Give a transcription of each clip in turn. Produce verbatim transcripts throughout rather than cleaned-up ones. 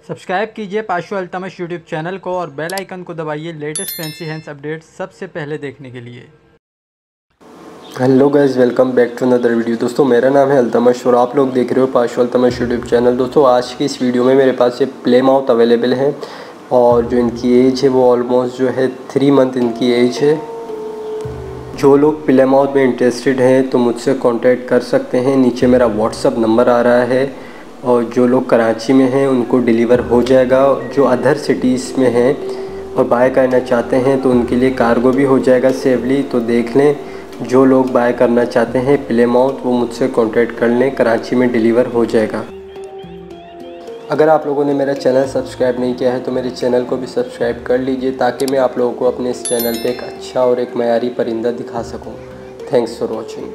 Subscribe कीजिए Pasho Altamash YouTube channel को और बेल आइकन को दबाइए लेटेस्ट फैंसी हैंड्स अपडेट्स सबसे पहले देखने के लिए। Hello guys, welcome back to another video. दोस्तों मेरा नाम है अल्तमश और आप लोग देख रहे हो पाशो अल्तमश यूट्यूब चैनल। दोस्तों आज की इस वीडियो में मेरे पास ये प्ले माउथ अवेलेबल है और जो इनकी एज है वो ऑलमोस्ट जो है थ्री मंथ इनकी एज है। जो लोग प्ले माउथ में इंटरेस्टेड हैं तो मुझसे कांटेक्ट कर सकते हैं। नीचे मेरा व्हाट्सअप नंबर आ रहा है और जो लोग कराची में हैं उनको डिलीवर हो जाएगा। जो अदर सिटीज़ में हैं और बाय करना चाहते हैं तो उनके लिए कार्गो भी हो जाएगा सेफली। तो देख लें, जो लोग बाय करना चाहते हैं प्ले माउथ वो मुझसे कांटेक्ट कर लें, कराची में डिलीवर हो जाएगा। अगर आप लोगों ने मेरा चैनल सब्सक्राइब नहीं किया है तो मेरे चैनल को भी सब्सक्राइब कर लीजिए ताकि मैं आप लोगों को अपने इस चैनल पे एक अच्छा और एक मयारी परिंदा दिखा सकूं। Thanks for watching.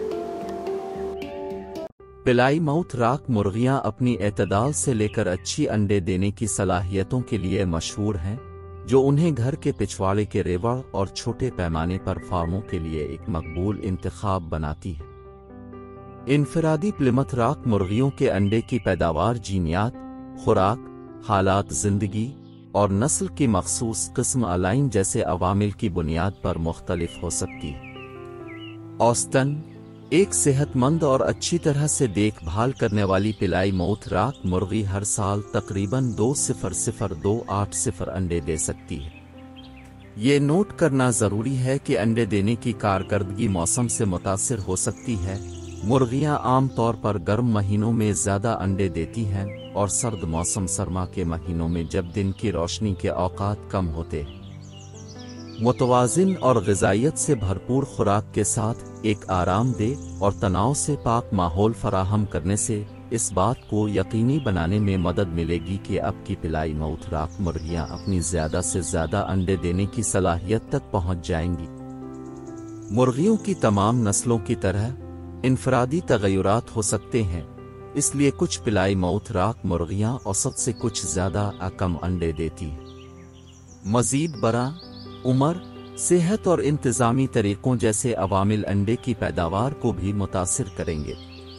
Plymouth Rock मुर्गियां अपनी एतदाल से लेकर अच्छी अंडे देने की सलाहियतों के लिए मशहूर हैं, जो उन्हें घर के पिछवाड़े के रेवड़ और छोटे पैमाने पर फार्मों के लिए एक मकबूल इंतखाब बनाती है। इनफरादी प्लिमथ राक मुर्गियों के अंडे की पैदावार जीनियात, खुराक, हालात जिंदगी और नस्ल की मखसूस किस्म अलाइन जैसे अवामिल की बुनियाद पर मुख्तलिफ हो सकती है। औसतन एक सेहतमंद और अच्छी तरह से देखभाल करने वाली पिलाई माउथ राक मुर्गी हर साल तकरीबन दो सिफर सिफर दो आठ सिफर अंडे दे सकती है। ये नोट करना ज़रूरी है कि अंडे देने की कारकर्दगी मौसम से मुतासिर हो सकती है। मुर्गियां आम तौर पर गर्म महीनों में ज़्यादा अंडे देती हैं और सर्द मौसम सरमा के महीनों में जब दिन की रोशनी के औकात कम होते हैं। मुतवाज़िन और ग़िज़ाइयत से भरपूर खुराक के साथ एक आरामदेह और तनाव से पाक माहौल फराहम करने से इस बात को यकीनी बनाने में मदद मिलेगी कि आपकी पिलाई माउथ राक मुर्गियां अपनी ज़्यादा से ज़्यादा अंडे देने की सलाहियत तक पहुंच जाएंगी। मुर्गियों की तमाम नस्लों की तरह इनफरादी तगय्युरात हो सकते हैं, इसलिए कुछ पिलाई माउथ राक मुर्गियां औसत से कुछ ज़्यादा या कम अंडे देती हैं। मज़ीद बरा उम्र, सेहत और इंतज़ामी तरीक़ों जैसे अवामिल अंडे की पैदावार को भी मुतासिर करेंगे।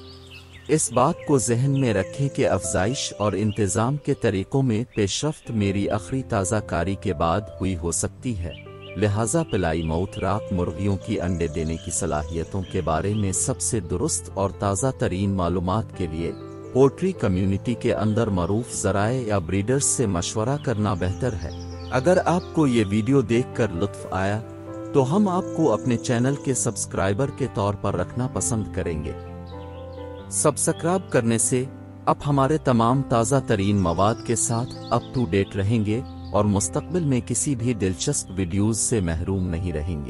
इस बात को जहन में रखें कि अफजाइश और इंतज़ाम के तरीक़ों में पेशरफ्त मेरी आखिरी ताज़ा कारी के बाद हुई हो सकती है, लिहाजा पिलाई माउथ राक मुर्गियों की अंडे देने की सलाहियतों के बारे में सबसे दुरुस्त और ताज़ा तरीन मालूमात के लिए पोल्ट्री कम्युनिटी के अंदर मरूफ ज़राए या ब्रीडर्स से मशवरा करना बेहतर है। अगर आपको ये वीडियो देखकर लुत्फ़ आया तो हम आपको अपने चैनल के सब्सक्राइबर के तौर पर रखना पसंद करेंगे। सब्सक्राइब करने से आप हमारे तमाम ताज़ा तरीन मवाद के साथ अप टू डेट रहेंगे और मुस्तक़बिल में किसी भी दिलचस्प वीडियोज़ से महरूम नहीं रहेंगे।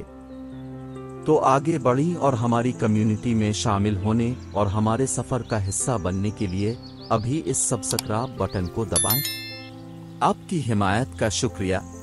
तो आगे बढ़ी और हमारी कम्युनिटी में शामिल होने और हमारे सफ़र का हिस्सा बनने के लिए अभी इस सब्सक्राइब बटन को दबाएं। आपकी हिमायत का शुक्रिया।